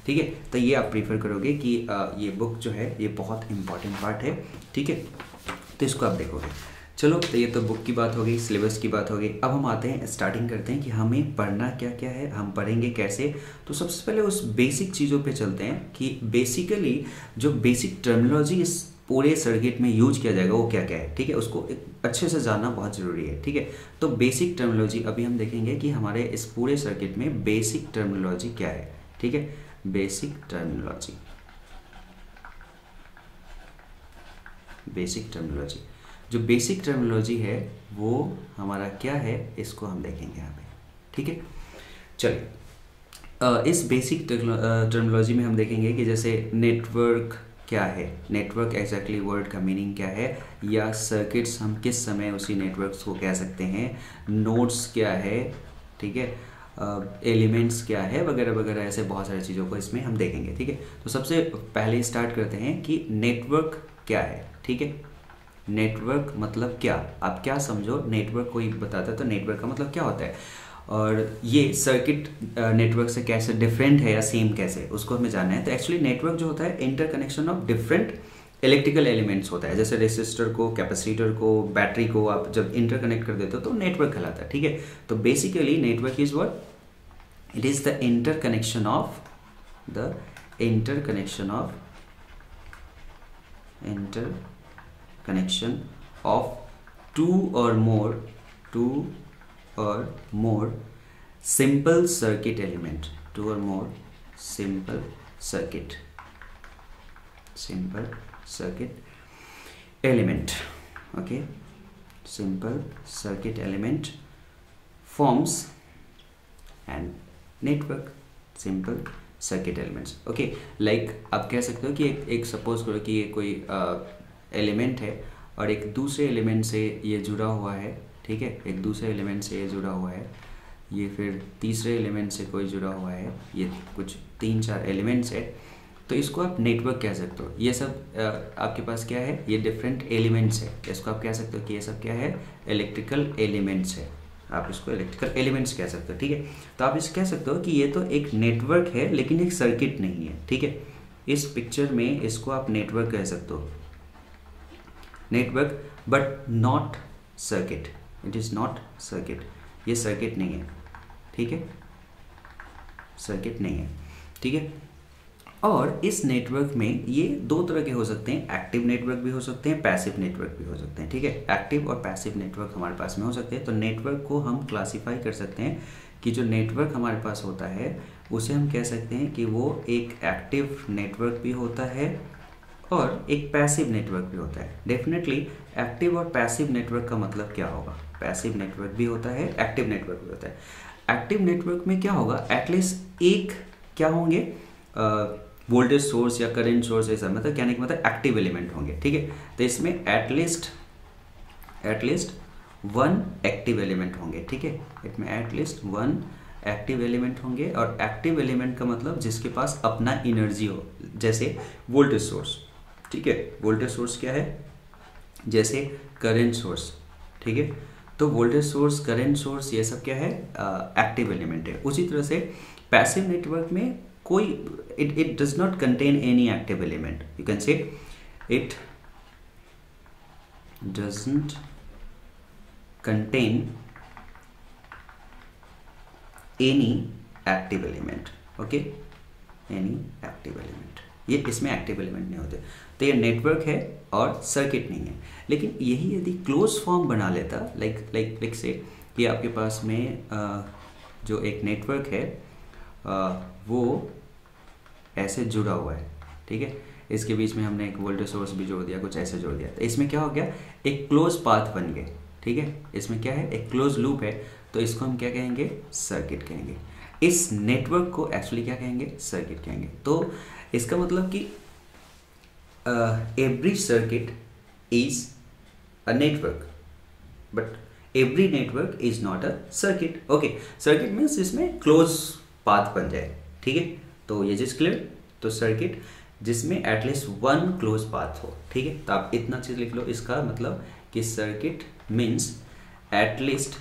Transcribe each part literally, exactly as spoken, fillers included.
ठीक है। तो ये आप प्रीफर करोगे कि आ, ये बुक जो है ये बहुत इंपॉर्टेंट पार्ट है, ठीक है, तो इसको आप देखोगे। चलो, तो ये तो बुक की बात हो गई, सिलेबस की बात हो गई। अब हम आते हैं, स्टार्टिंग करते हैं कि हमें पढ़ना क्या क्या है, हम पढ़ेंगे कैसे। तो सबसे पहले उस बेसिक चीज़ों पे चलते हैं कि बेसिकली जो बेसिक टर्मिनोलॉजी इस पूरे सर्किट में यूज किया जाएगा वो क्या क्या है, ठीक है, उसको एक अच्छे से जानना बहुत ज़रूरी है, ठीक है। तो बेसिक टर्मिनोलॉजी अभी हम देखेंगे कि हमारे इस पूरे सर्किट में बेसिक टर्मिनोलॉजी क्या है, ठीक है। बेसिक टर्मिनोलॉजी, बेसिक टर्मिनोलॉजी जो बेसिक टर्मिनोलॉजी है वो हमारा क्या है, इसको हम देखेंगे यहाँ पे, ठीक है। चलिए, इस बेसिक टर्मिनोलॉजी में हम देखेंगे कि जैसे नेटवर्क क्या है, नेटवर्क एग्जैक्टली वर्ड का मीनिंग क्या है, या सर्किट्स हम किस समय उसी नेटवर्क्स को कह सकते हैं, नोड्स क्या है, ठीक है, एलिमेंट्स uh, क्या है, वगैरह वगैरह, ऐसे बहुत सारी चीज़ों को इसमें हम देखेंगे, ठीक है। तो सबसे पहले स्टार्ट करते हैं कि नेटवर्क क्या है, ठीक है। नेटवर्क मतलब क्या, आप क्या समझो, नेटवर्क कोई बताता है तो नेटवर्क का मतलब क्या होता है, और ये सर्किट नेटवर्क से कैसे डिफरेंट है या सेम कैसे, उसको हमें जानना है। तो एक्चुअली नेटवर्क जो होता है interconnection of different electrical elements होता है, जैसे रेसिस्टर को, कैपेसिटर को, बैटरी को आप जब इंटरकनेक्ट कर देते हो तो नेटवर्क कहलाता है, ठीक है। तो basically network is what, it is the interconnection of the interconnection of inter connection of two or more two or more simple circuit element, two or more simple circuit simple circuit element, okay, simple circuit element forms and network, simple circuit elements, okay। like आप कह सकते हो कि एक एक suppose करो कि ये कोई एलिमेंट है और एक दूसरे एलिमेंट से ये जुड़ा हुआ है, ठीक है, एक दूसरे एलिमेंट से ये जुड़ा हुआ है, ये फिर तीसरे एलिमेंट से कोई जुड़ा हुआ है, ये कुछ तीन चार एलिमेंट्स है, तो इसको आप नेटवर्क कह सकते हो। ये सब आपके पास क्या है, ये डिफरेंट एलिमेंट्स है, इसको आप कह सकते हो कि ये सब क्या है, इलेक्ट्रिकल एलिमेंट्स है, आप इसको इलेक्ट्रिकल एलिमेंट्स कह सकते हो, ठीक है। तो आप इसे कह सकते हो कि ये तो एक नेटवर्क है लेकिन एक सर्किट नहीं है, ठीक है। इस पिक्चर में इसको आप नेटवर्क कह सकते हो, network, but not circuit, it is not circuit, ये सर्किट नहीं है, ठीक है, सर्किट नहीं है, ठीक है। और इस नेटवर्क में ये दो तरह के हो सकते हैं, एक्टिव नेटवर्क भी हो सकते हैं, पैसिव नेटवर्क भी हो सकते हैं, ठीक है। एक्टिव और पैसिव नेटवर्क हमारे पास में हो सकते हैं। तो नेटवर्क को हम क्लासीफाई कर सकते हैं कि जो नेटवर्क हमारे पास होता है उसे हम कह सकते हैं कि वो एक एक्टिव नेटवर्क भी होता है और एक पैसिव नेटवर्क भी होता है। डेफिनेटली एक्टिव और पैसिव नेटवर्क का मतलब क्या होगा, पैसिव नेटवर्क भी होता है, एक्टिव नेटवर्क भी होता है। एक्टिव नेटवर्क में क्या होगा, एटलीस्ट एक क्या होंगे, वोल्टेज सोर्स या करंट सोर्स, ऐसा मतलब कहने का मतलब एक्टिव एलिमेंट होंगे, ठीक है। तो इसमें at least at least one active element होंगे, ठीक है, इसमें एटलीस्ट वन एक्टिव एलिमेंट होंगे। और एक्टिव एलिमेंट का मतलब जिसके पास अपना एनर्जी हो, जैसे वोल्टेज सोर्स, ठीक है, वोल्टेज सोर्स क्या है, जैसे करंट सोर्स, ठीक है। तो वोल्टेज सोर्स, करंट सोर्स, ये सब क्या है, एक्टिव एलिमेंट है। उसी तरह से पैसिव नेटवर्क में कोई, it it does not contain any active element, you can say it doesn't contain any active element, okay, any active element, ये इसमें एक्टिव एलिमेंट नहीं होते। तो ये नेटवर्क है और सर्किट नहीं है। लेकिन यही यदि क्लोज फॉर्म बना लेता, लाइक लाइक लाइक से कि आपके पास में आ, जो एक नेटवर्क है आ, वो ऐसे जुड़ा हुआ है, ठीक है, इसके बीच में हमने एक वोल्टेज सोर्स भी जोड़ दिया, कुछ ऐसे जोड़ दिया, तो इसमें क्या हो गया, एक क्लोज पाथ बन गए, ठीक है। इसमें क्या है, एक क्लोज लूप है, तो इसको हम क्या कहेंगे, सर्किट कहेंगे। इस नेटवर्क को एक्चुअली क्या कहेंगे, सर्किट कहेंगे। तो इसका मतलब कि every circuit is a network, but every network is not a circuit, okay. Circuit means इसमें क्लोज पाथ बन जाए, ठीक है। तो ये चीज क्लियर, तो सर्किट जिसमें एटलीस्ट वन क्लोज पाथ हो, ठीक है। तो आप इतना चीज लिख लो, इसका मतलब कि circuit means at least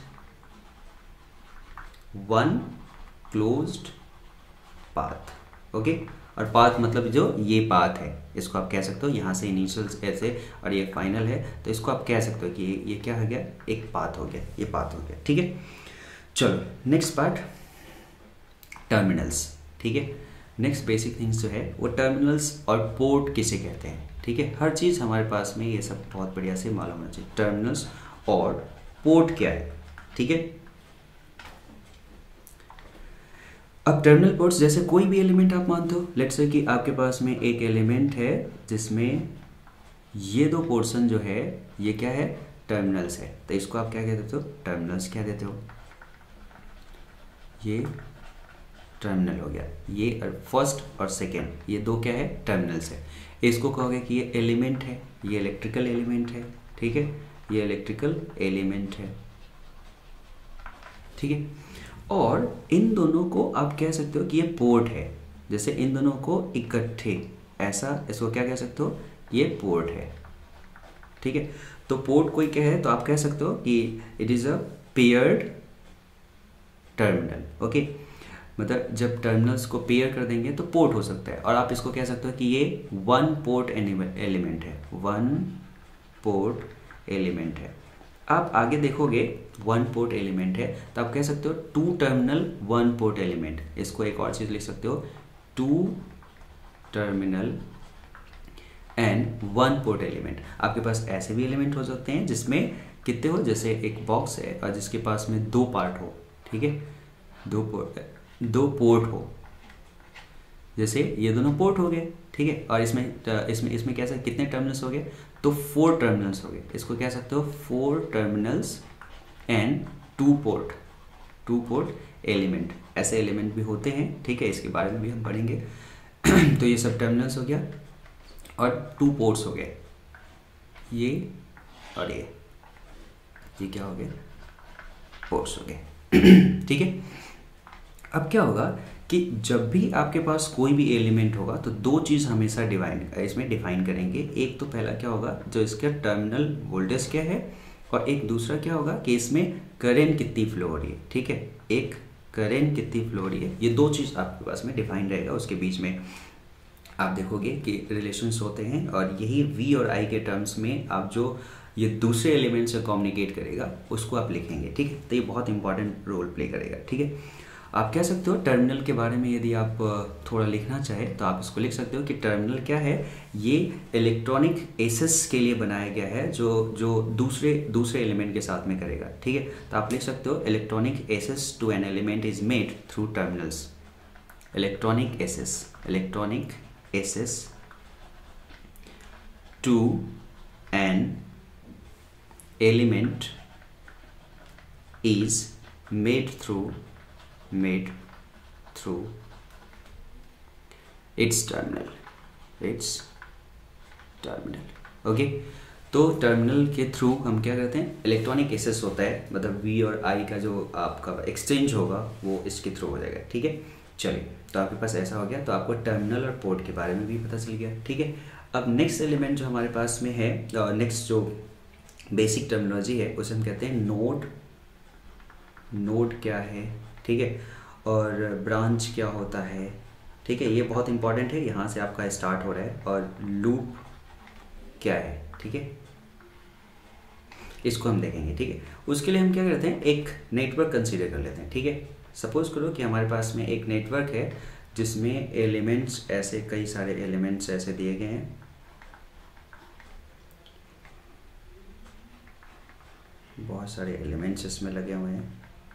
one closed path, okay, और पाथ मतलब जो ये पाथ है, इसको आप कह सकते हो यहाँ से इनिशियल्स ऐसे और ये फाइनल है, तो इसको आप कह सकते हो कि ये, ये क्या हो गया, एक पाथ हो गया, ये पाथ हो गया। ठीक है, चलो नेक्स्ट पार्ट, टर्मिनल्स। ठीक है, नेक्स्ट बेसिक थिंग्स जो है वो टर्मिनल्स और पोर्ट किसे कहते हैं। ठीक है, हर चीज़ हमारे पास में ये सब बहुत बढ़िया से मालूम होना चाहिए, टर्मिनल्स और पोर्ट क्या है। ठीक है, अब टर्मिनल पोर्ट्स जैसे कोई भी एलिमेंट आप मानते हो, लेट्स से कि आपके पास में एक एलिमेंट है जिसमें ये दो पोर्शन जो है ये क्या है, टर्मिनल्स है, तो इसको आप क्या कह देते हो, टर्मिनल्स क्या देते हो, ये टर्मिनल हो गया, ये फर्स्ट और सेकेंड ये दो क्या है, टर्मिनल्स है। इसको कहोगे कि ये एलिमेंट है, ये इलेक्ट्रिकल एलिमेंट है। ठीक है, ये इलेक्ट्रिकल एलिमेंट है। ठीक है, और इन दोनों को आप कह सकते हो कि ये पोर्ट है, जैसे इन दोनों को इकट्ठे ऐसा, इसको क्या कह सकते हो, ये पोर्ट है। ठीक है, तो पोर्ट कोई क्या है, तो आप कह सकते हो कि it is a paired terminal. Okay, मतलब जब टर्मिनल्स को पेयर कर देंगे तो पोर्ट हो सकता है, और आप इसको कह सकते हो कि ये वन पोर्ट एलिमेंट है, वन पोर्ट एलिमेंट है। आप आगे देखोगे वन पोर्ट एलिमेंट है तो आप कह सकते हो two terminal one port element. इसको एक और चीज़ लिख सकते हो, two terminal and one port element. आपके पास ऐसे भी एलिमेंट हो सकते हैं जिसमें कितने हो, जैसे एक बॉक्स है और जिसके पास में दो पार्ट हो। ठीक है, दो पोर्ट दो पोर्ट हो, जैसे ये दोनों पोर्ट हो गए। ठीक है, और इसमें इसमें इसमें कैसे कितने टर्मिनल्स हो गए, तो फोर टर्मिनल्स हो गए। इसको कह सकते हो four terminals and two port, two port element. ऐसे एलिमेंट भी होते हैं। ठीक है, इसके बारे में भी हम पढ़ेंगे। तो ये सब टर्मिनल्स हो गया और टू पोर्ट्स हो गए, ये और ये ये क्या हो गए, पोर्ट्स हो गए। ठीक है, अब क्या होगा कि जब भी आपके पास कोई भी एलिमेंट होगा तो दो चीज़ हमेशा डिवाइन इसमें डिफाइन करेंगे। एक तो पहला क्या होगा, जो इसका टर्मिनल वोल्टेज क्या है, और एक दूसरा क्या होगा कि इसमें करंट कितनी फ्लो हो रही है। ठीक है, एक करंट कितनी फ्लो हो रही है, ये दो चीज़ आपके पास में डिफाइन रहेगा। उसके बीच में आप देखोगे कि रिलेशंस होते हैं, और यही वी और आई के टर्म्स में आप जो ये दूसरे एलिमेंट से कम्युनिकेट करेगा उसको आप लिखेंगे। ठीक है, तो ये बहुत इंपॉर्टेंट रोल प्ले करेगा। ठीक है, आप कह सकते हो टर्मिनल के बारे में यदि आप थोड़ा लिखना चाहे तो आप इसको लिख सकते हो कि टर्मिनल क्या है, ये इलेक्ट्रॉनिक एसेस के लिए बनाया गया है जो जो दूसरे दूसरे एलिमेंट के साथ में करेगा। ठीक है, तो आप लिख सकते हो electronic access to an element is made through terminals. Electronic access, electronic access to an element is made through made through its terminal its terminal। Okay, तो टर्मिनल के थ्रू हम क्या करते हैं, इलेक्ट्रॉनिक एसेस होता है, मतलब वी और आई का जो आपका एक्सचेंज होगा वो इसके थ्रू हो जाएगा। ठीक है, चलिए, तो आपके पास ऐसा हो गया, तो आपको टर्मिनल और पोर्ट के बारे में भी पता चल गया। ठीक है, अब नेक्स्ट एलिमेंट जो हमारे पास में है, नेक्स्ट जो बेसिक टर्मिनोलॉजी है उसे हम कहते हैं नोड। नोड क्या है, ठीक है, और ब्रांच क्या होता है। ठीक है, ये बहुत इंपॉर्टेंट है, यहाँ से आपका स्टार्ट हो रहा है। और लूप क्या है, ठीक है, इसको हम देखेंगे। ठीक है, उसके लिए हम क्या करते हैं, एक नेटवर्क कंसीडर कर लेते हैं। ठीक है, सपोज करो कि हमारे पास में एक नेटवर्क है जिसमें एलिमेंट्स ऐसे कई सारे एलिमेंट्स ऐसे दिए गए हैं। बहुत सारे एलिमेंट्स इसमें लगे हुए हैं।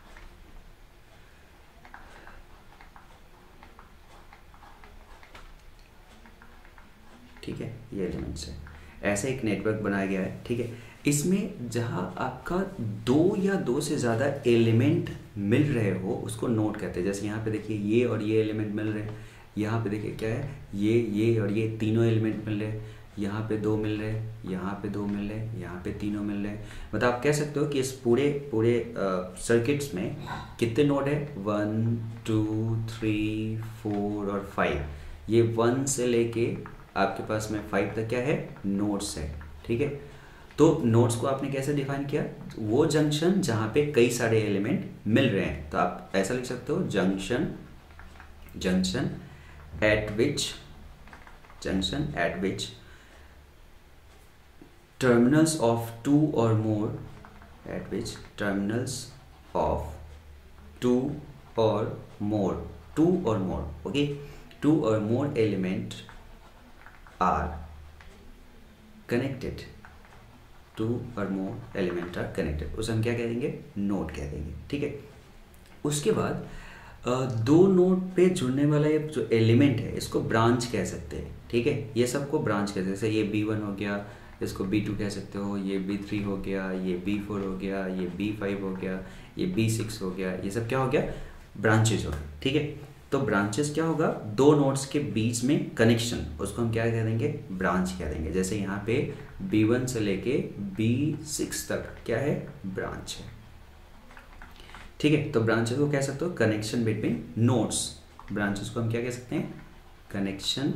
ठीक है, ये एलिमेंट्स है, ऐसे एक नेटवर्क बनाया गया है। ठीक है, इसमें जहाँ आपका दो या दो से ज़्यादा एलिमेंट मिल रहे हो उसको नोड कहते हैं। जैसे यहाँ पे देखिए ये और ये एलिमेंट मिल रहे हैं, यहाँ पे देखिए क्या है, ये ये और ये तीनों एलिमेंट मिल रहे हैं, यहाँ पे दो मिल रहे हैं, यहाँ पे दो मिल रहे हैं, यहाँ पे तीनों मिल रहे हैं। मतलब आप कह सकते हो कि इस पूरे पूरे सर्किट्स में कितने नोड है, वन टू थ्री फोर और फाइव। ये वन से लेके आपके पास में फाइव तक क्या है, नोड्स है। ठीक है, तो नोड्स को आपने कैसे डिफाइन किया, वो जंक्शन जहाँ पे कई सारे एलिमेंट मिल रहे हैं। तो आप ऐसा लिख सकते हो, junction junction at which junction at which terminals of two or more at which terminals of two or more two or more okay two or more element are connected to और more element are connected, उसे हम क्या कह देंगे, node कह देंगे। ठीक है, उसके बाद दो नोड पे जुड़ने वाला ये जो एलिमेंट है इसको ब्रांच कह सकते हैं। ठीक है, ये सबको ब्रांच कहते हैं। जैसे ये बी वन हो गया, इसको बी टू कह सकते हो, ये बी थ्री हो गया, ये बी फोर हो गया, ये बी फाइव हो गया, ये बी सिक्स हो गया, ये सब क्या हो गया, ब्रांचेज हो गए। ठीक है, तो ब्रांचेस क्या होगा, दो नोड्स के बीच में कनेक्शन, उसको हम क्या कह देंगे, ब्रांच कह देंगे। जैसे यहाँ पे बी वन से लेके बी सिक्स तक क्या है, ब्रांच है। ठीक है, तो ब्रांचेस को कह सकते हो कनेक्शन बिटवीन नोड्स। ब्रांचेस को हम क्या कह सकते हैं, connection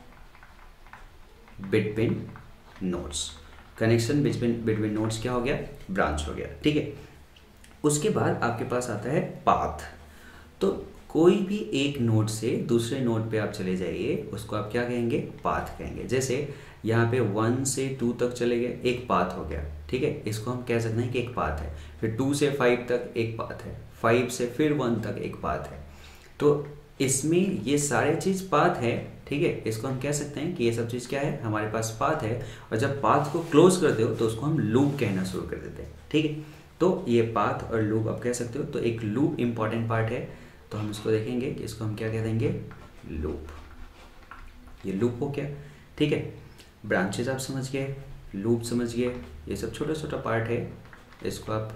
between nodes. Connection between between nodes क्या हो गया, ब्रांच हो गया। ठीक है, उसके बाद आपके पास आता है पाथ। तो कोई भी एक नोड से दूसरे नोड पे आप चले जाइए, उसको आप क्या कहेंगे, पाथ कहेंगे। जैसे यहाँ पे वन से टू तक चले गए, एक पाथ हो गया। ठीक है, इसको हम कह सकते हैं कि एक पाथ है। फिर टू से फाइव तक एक पाथ है, फाइव से फिर वन तक एक पाथ है। तो इसमें ये सारे चीज़ पाथ है। ठीक है, इसको हम कह सकते हैं कि ये सब चीज़ क्या है, हमारे पास पाथ है। और जब पाथ को क्लोज करते हो तो उसको हम लूप कहना शुरू कर देते हैं। ठीक है, तो ये पाथ और लूप आप कह सकते हो। तो एक लूप इंपॉर्टेंट पार्ट है, तो हम इसको देखेंगे कि इसको हम क्या कह देंगे, लूप। ये लूप हो गया। ठीक है, ब्रांचेज आप समझ गए, लूप समझ गए, ये सब छोटा छोटा पार्ट है, इसको आप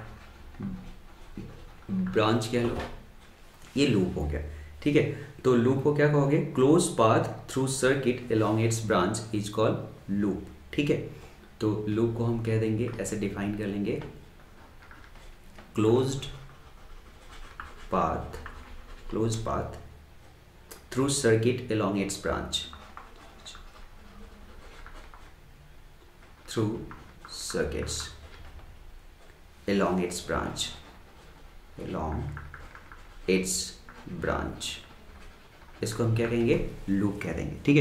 ब्रांच कह लो, ये लूप हो गया। ठीक है, तो लूप को क्या कहोगे, close path through circuit along its branch is called loop. ठीक है, तो लूप को हम कह देंगे, ऐसे डिफाइन कर लेंगे, closed path closed path through circuit along its branch through circuits along its branch along its branch इसको हम क्या कहेंगे, लूप कह देंगे। ठीक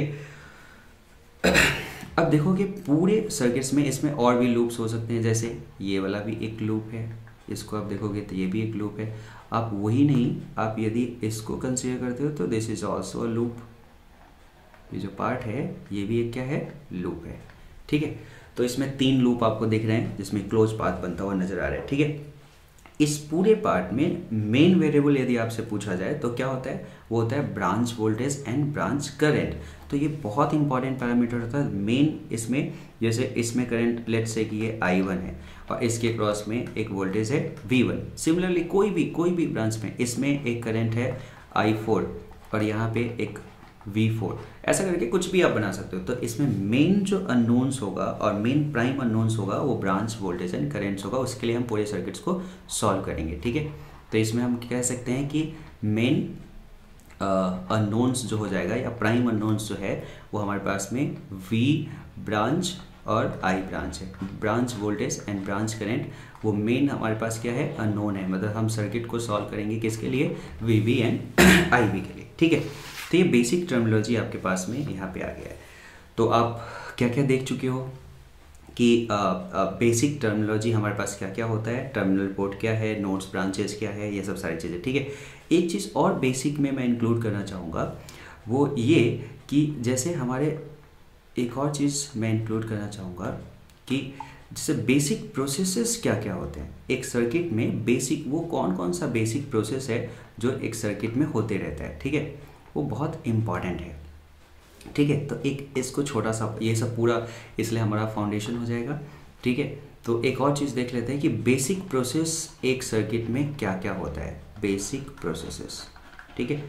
है, अब देखो कि पूरे सर्किट्स में इसमें और भी लूप्स हो सकते हैं। जैसे ये वाला भी एक लूप है, इसको आप देखोगे तो ये भी एक लूप है। आप वही नहीं, आप यदि इसको कंसीडर करते हो तो this is also a loop. ये जो पार्ट है ये भी एक क्या है, लूप है। ठीक है, तो इसमें तीन लूप आपको दिख रहे हैं जिसमें क्लोज पाथ बनता हुआ नजर आ रहा है। ठीक है, इस पूरे पार्ट में मेन वेरिएबल यदि आपसे पूछा जाए तो क्या होता है, वो होता है branch voltage and branch current. तो ये बहुत इंपॉर्टेंट पैरामीटर होता है मेन इसमें। जैसे इसमें करंट लेट्स से कि ये आई वन है और इसके क्रॉस में एक वोल्टेज है वी वन। सिमिलरली कोई भी कोई भी ब्रांच में इसमें एक करंट है आई फोर और यहाँ पे एक वी फोर, ऐसा करके कुछ भी आप बना सकते हो। तो इसमें मेन जो अननोन्स होगा और मेन प्राइम अननोन्स होगा वो ब्रांच वोल्टेज एंड करेंट्स होगा। उसके लिए हम पूरे सर्किट्स को सॉल्व करेंगे। ठीक है, तो इसमें हम कह सकते हैं कि मेन अननोन्स जो हो जाएगा या प्राइम अननोन्स जो है वो हमारे पास में वी ब्रांच और आई ब्रांच है। Branch voltage and branch current वो मेन हमारे पास क्या है, अननोन है। मतलब हम सर्किट को सॉल्व करेंगे किसके लिए, V V and I V के लिए। ठीक है, तो ये बेसिक टर्मिनोलॉजी आपके पास में यहाँ पे आ गया है। तो आप क्या क्या देख चुके हो कि बेसिक टर्मिनोलॉजी हमारे पास क्या क्या होता है, टर्मिनल पोर्ट क्या है, नोड्स ब्रांचेस क्या है, ये सब सारी चीज़ें। ठीक है, एक चीज़ और बेसिक में मैं इंक्लूड करना चाहूँगा वो ये कि जैसे हमारे एक और चीज़ मैं इंक्लूड करना चाहूँगा कि जैसे बेसिक प्रोसेसेस क्या क्या होते हैं एक सर्किट में। बेसिक वो कौन कौन सा बेसिक प्रोसेस है जो एक सर्किट में होते रहता है। ठीक है, वो बहुत इम्पॉर्टेंट है। ठीक है, तो एक इसको छोटा सा ये सब पूरा इसलिए हमारा फाउंडेशन हो जाएगा। ठीक है, तो एक और चीज़ देख लेते हैं कि बेसिक प्रोसेस एक सर्किट में क्या क्या होता है, बेसिक प्रोसेसेस। ठीक है,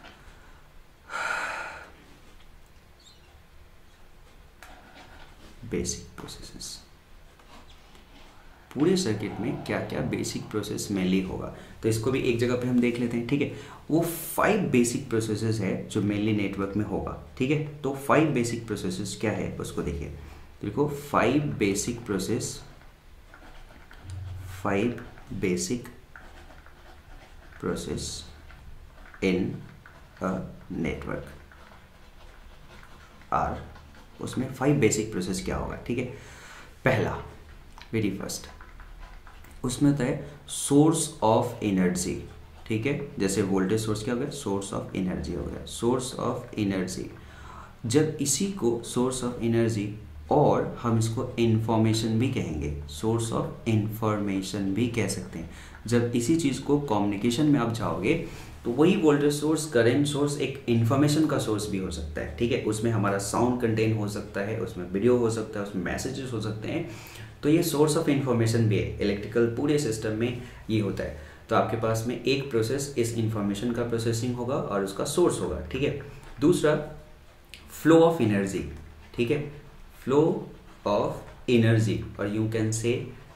बेसिक प्रोसेसेस पूरे सर्किट में क्या क्या बेसिक प्रोसेस मेनली होगा, तो इसको भी एक जगह पे हम देख लेते हैं। ठीक है, वो फाइव बेसिक प्रोसेसेस है जो मेनली नेटवर्क में होगा। ठीक है, तो फाइव बेसिक प्रोसेसेस क्या है उसको देखिए। देखो five basic process, five basic process in a network. Are, उसमें फाइव बेसिक प्रोसेस क्या होगा, ठीक है। पहला, वेरी फर्स्ट, उसमें होता है सोर्स ऑफ एनर्जी, ठीक है। जैसे वोल्टेज सोर्स क्या हो गया, सोर्स ऑफ एनर्जी हो गया, सोर्स ऑफ एनर्जी। जब इसी को सोर्स ऑफ एनर्जी, और हम इसको इंफॉर्मेशन भी कहेंगे, सोर्स ऑफ इंफॉर्मेशन भी कह सकते हैं। जब इसी चीज़ को कम्युनिकेशन में आप जाओगे तो वही वोल्टेज सोर्स, करंट सोर्स एक इंफॉर्मेशन का सोर्स भी हो सकता है, ठीक है। उसमें हमारा साउंड कंटेन हो सकता है, उसमें वीडियो हो सकता है, उसमें मैसेजेस हो सकते हैं। तो ये सोर्स ऑफ इंफॉर्मेशन भी है, इलेक्ट्रिकल पूरे सिस्टम में ये होता है। तो आपके पास में एक प्रोसेस इस इंफॉर्मेशन का प्रोसेसिंग होगा और उसका सोर्स होगा, ठीक है। दूसरा, फ्लो ऑफ एनर्जी, ठीक है, फ्लो ऑफ एनर्जी, और you can say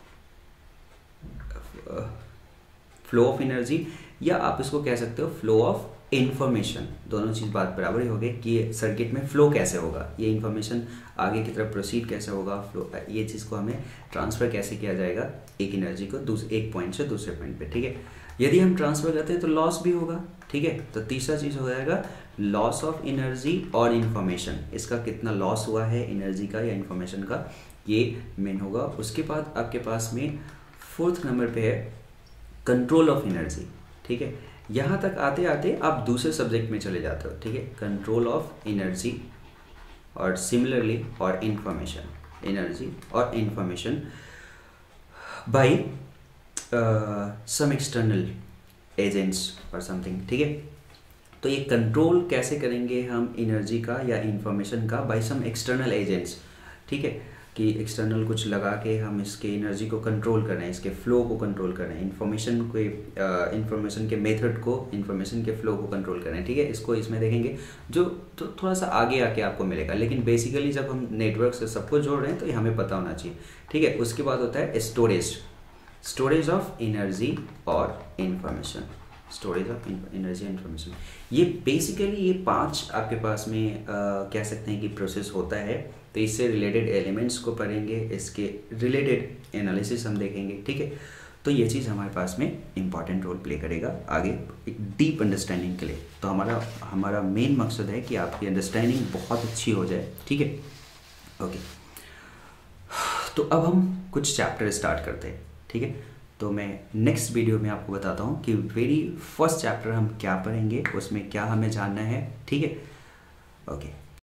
flow of energy, या आप इसको कह सकते हो फ्लो ऑफ इंफॉर्मेशन। दोनों चीज़ बात बराबर ही होगी कि सर्किट में फ्लो कैसे होगा, ये इंफॉर्मेशन आगे की तरफ प्रोसीड कैसे होगा, फ्लो, ये चीज़ को हमें ट्रांसफ़र कैसे किया जाएगा एक एनर्जी को दूसरे एक पॉइंट से दूसरे पॉइंट पे, ठीक है। यदि हम ट्रांसफ़र करते हैं तो लॉस भी होगा, ठीक है। तो तीसरा चीज़ हो जाएगा लॉस ऑफ एनर्जी और इन्फॉर्मेशन, इसका कितना लॉस हुआ है एनर्जी का या इन्फॉर्मेशन का, ये मेन होगा। उसके बाद आपके पास में फोर्थ नंबर पे है कंट्रोल ऑफ एनर्जी, ठीक है। यहाँ तक आते आते आप दूसरे सब्जेक्ट में चले जाते हो, ठीक है, कंट्रोल ऑफ एनर्जी और सिमिलरली और इंफॉर्मेशन, एनर्जी और information by some external agents और समथिंग, ठीक है। तो ये कंट्रोल कैसे करेंगे हम एनर्जी का या इंफॉर्मेशन का, बाय सम एक्सटर्नल एजेंट्स, ठीक है, कि एक्सटर्नल कुछ लगा के हम इसके एनर्जी को कंट्रोल कर रहे हैं, इसके फ्लो को कंट्रोल कर रहे हैं, इन्फॉर्मेशन को, इन्फॉर्मेशन के मेथड को, इन्फॉर्मेशन के फ्लो को कंट्रोल कर रहे हैं, ठीक है। इसको इसमें देखेंगे जो तो थोड़ा सा आगे आके आपको मिलेगा, लेकिन बेसिकली जब हम नेटवर्क से सबको जोड़ रहे हैं तो ये हमें पता होना चाहिए, ठीक है। उसके बाद होता है स्टोरेज, स्टोरेज ऑफ एनर्जी और information, storage of energy information. ये बेसिकली ये पांच आपके पास में आ, कह सकते हैं कि प्रोसेस होता है। तो इससे रिलेटेड एलिमेंट्स को पढ़ेंगे, इसके रिलेटेड एनालिसिस हम देखेंगे, ठीक है। तो ये चीज़ हमारे पास में इंपॉर्टेंट रोल प्ले करेगा आगे एक डीप अंडरस्टैंडिंग के लिए। तो हमारा हमारा मेन मकसद है कि आपकी अंडरस्टैंडिंग बहुत अच्छी हो जाए, ठीक है। ओके, तो अब हम कुछ चैप्टर स्टार्ट करते हैं, ठीक है। तो मैं नेक्स्ट वीडियो में आपको बताता हूँ कि वेरी फर्स्ट चैप्टर हम क्या पढ़ेंगे, उसमें क्या हमें जानना है, ठीक है। ओके।